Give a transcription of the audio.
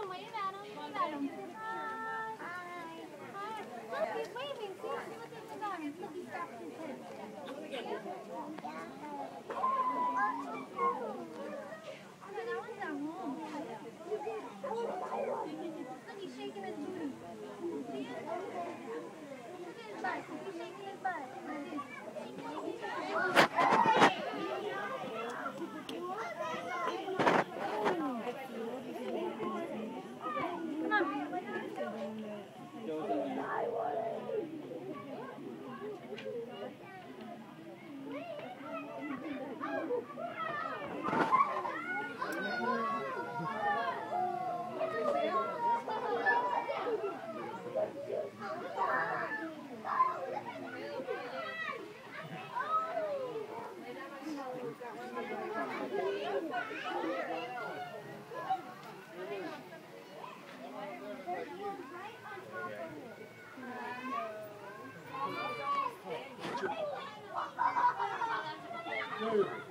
him, wave at him, wave at him. Hi. Hi. Look, he's waving. See, look at his arms. Look, he's tapping his head. Yeah, that one's at home. Look, he's shaking his booty. See it? Look at his butt. He's shaking his butt. Dude.